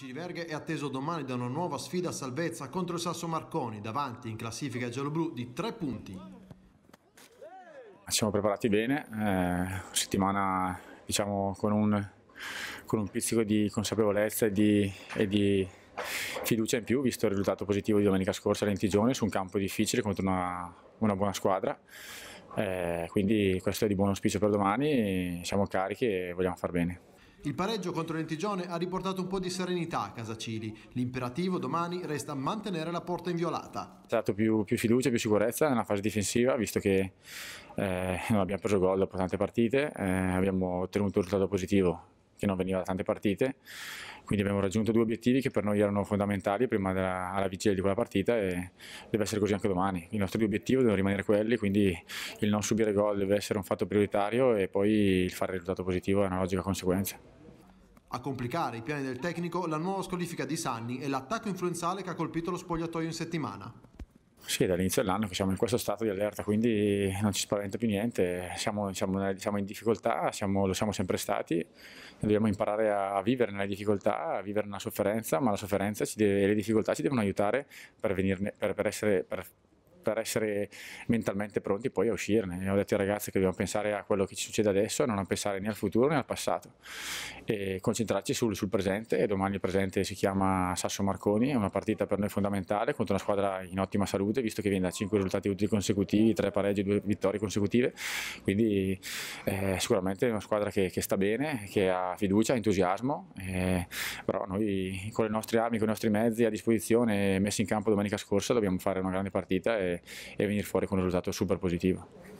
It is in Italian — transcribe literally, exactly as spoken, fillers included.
Cili Verghe è atteso domani da una nuova sfida a salvezza contro il Sasso Marconi, davanti in classifica gialloblu di tre punti. Siamo preparati bene, eh, settimana diciamo con un, con un pizzico di consapevolezza e di, e di fiducia in più, visto il risultato positivo di domenica scorsa a Lentigione su un campo difficile contro una, una buona squadra. Eh, quindi questo è di buon auspicio per domani, siamo carichi e vogliamo far bene. Il pareggio contro Lentigione ha riportato un po' di serenità a Casa Cili. L'imperativo domani resta mantenere la porta inviolata. C'è dato più, più fiducia, più sicurezza nella fase difensiva, visto che eh, non abbiamo preso gol dopo tante partite, eh, abbiamo ottenuto un risultato positivo che non veniva da tante partite, quindi abbiamo raggiunto due obiettivi che per noi erano fondamentali prima della alla vigilia di quella partita e deve essere così anche domani. I nostri due obiettivi devono rimanere quelli, quindi il non subire gol deve essere un fatto prioritario e poi il fare il risultato positivo è una logica conseguenza. A complicare i piani del tecnico la nuova squalifica di Sanni e l'attacco influenzale che ha colpito lo spogliatoio in settimana. Sì, dall'inizio dell'anno che siamo in questo stato di allerta, quindi non ci spaventa più niente, siamo, siamo, siamo in difficoltà, siamo, lo siamo sempre stati, dobbiamo imparare a vivere nelle difficoltà, a vivere nella sofferenza, ma la sofferenza ci deve, e le difficoltà ci devono aiutare per, venirne, per, per essere... Per, per essere mentalmente pronti poi a uscirne. Ho detto ai ragazzi che dobbiamo pensare a quello che ci succede adesso, non a pensare né al futuro né al passato e concentrarci sul, sul presente. E domani il presente si chiama Sasso Marconi, è una partita per noi fondamentale contro una squadra in ottima salute, visto che viene da cinque risultati utili consecutivi, tre pareggi e due vittorie consecutive, quindi eh, sicuramente è una squadra che, che sta bene, che ha fiducia, entusiasmo, eh, però noi con le nostre armi, con i nostri mezzi a disposizione messi in campo domenica scorsa dobbiamo fare una grande partita e e venire fuori con un risultato super positivo.